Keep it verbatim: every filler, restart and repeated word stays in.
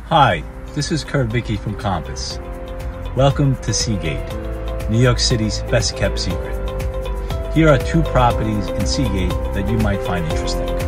Hi, this is Kurt Vicky from Compass. Welcome to Seagate, New York City's best kept secret. Here are two properties in Seagate that you might find interesting.